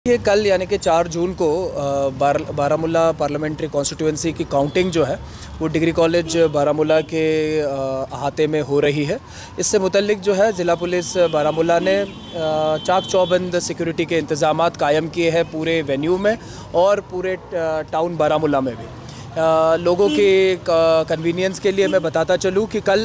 ये कल यानी कि 4 जून को बारामूला पार्लियामेंट्री कॉन्स्टिट्यूंसी की काउंटिंग जो है वो डिग्री कॉलेज बारामूला के अहाते में हो रही है। इससे मुतल्लिक जो है ज़िला पुलिस बारामूला ने चाक चौबंद सिक्योरिटी के इंतज़ामात कायम किए हैं पूरे वेन्यू में और पूरे टाउन बारामूला में भी। लोगों के कन्वीनियंस के लिए मैं बताता चलूँ कि कल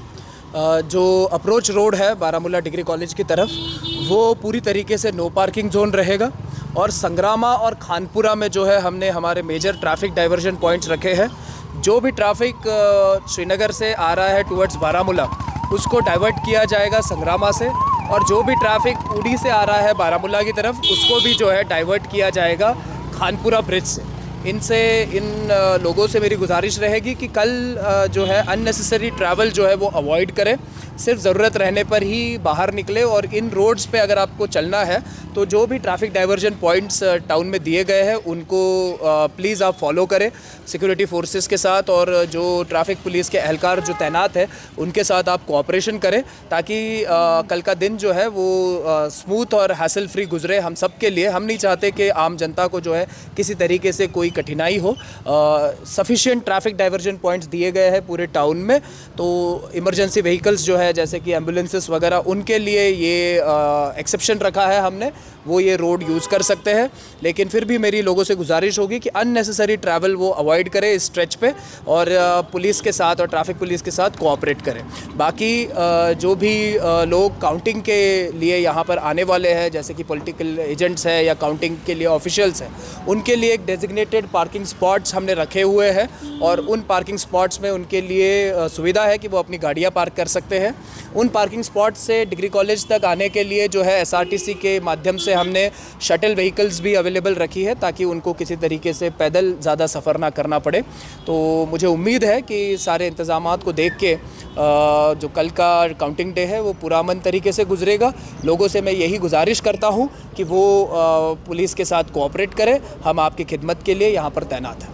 जो अप्रोच रोड है बारामूला डिग्री कॉलेज की तरफ वो पूरी तरीके से नो पार्किंग जोन रहेगा और संग्रामा और खानपुरा में जो है हमने हमारे मेजर ट्रैफिक डाइवर्जन पॉइंट्स रखे हैं। जो भी ट्रैफिक श्रीनगर से आ रहा है टुवर्ड्स बारामूला उसको डाइवर्ट किया जाएगा संग्रामा से, और जो भी ट्रैफिक उड़ी से आ रहा है बारामूला की तरफ उसको भी जो है डाइवर्ट किया जाएगा खानपुरा ब्रिज से। इन लोगों से मेरी गुजारिश रहेगी कि कल जो है अननेसेसरी ट्रैवल जो है वो अवॉइड करें, सिर्फ ज़रूरत रहने पर ही बाहर निकले। और इन रोड्स पे अगर आपको चलना है तो जो भी ट्रैफिक डाइवर्जन पॉइंट्स टाउन में दिए गए हैं उनको प्लीज़ आप फॉलो करें सिक्योरिटी फोर्सेस के साथ, और जो ट्रैफिक पुलिस के एहलकार जो तैनात है उनके साथ आप कोऑपरेशन करें ताकि कल का दिन जो है वो स्मूथ और हैसल फ्री गुजरे हम सब के लिए। हम नहीं चाहते कि आम जनता को जो है किसी तरीके से कोई कठिनाई हो। सफिशिएंट ट्रैफिक डाइवर्जन पॉइंट्स दिए गए हैं पूरे टाउन में, तो इमरजेंसी व्हीकल्स जो है जैसे कि एम्बुलेंसेस वगैरह उनके लिए ये एक्सेप्शन रखा है हमने, वो ये रोड यूज़ कर सकते हैं। लेकिन फिर भी मेरी लोगों से गुजारिश होगी कि अननेसेसरी ट्रैवल वो अवॉइड करें इस स्ट्रेच पे और पुलिस के साथ और ट्रैफिक पुलिस के साथ कोऑपरेट करें। बाकी जो भी लोग काउंटिंग के लिए यहाँ पर आने वाले हैं जैसे कि पॉलिटिकल एजेंट्स हैं या काउंटिंग के लिए ऑफिशियल्स हैं, उनके लिए एक डेजिग्नेटेड पार्किंग स्पॉट्स हमने रखे हुए हैं और उन पार्किंग स्पॉट्स में उनके लिए सुविधा है कि वो अपनी गाड़ियाँ पार्क कर सकते हैं। उन पार्किंग स्पॉट से डिग्री कॉलेज तक आने के लिए जो है एसआरटीसी के माध्यम से हमने शटल व्हीकल्स भी अवेलेबल रखी है ताकि उनको किसी तरीके से पैदल ज़्यादा सफ़र ना करना पड़े। तो मुझे उम्मीद है कि सारे इंतज़ामात को देख के जो कल का काउंटिंग डे है वो पुरअमन तरीके से गुजरेगा। लोगों से मैं यही गुजारिश करता हूँ कि वो पुलिस के साथ कोऑपरेट करें। हम आपकी खिदमत के लिए यहाँ पर तैनात हैं।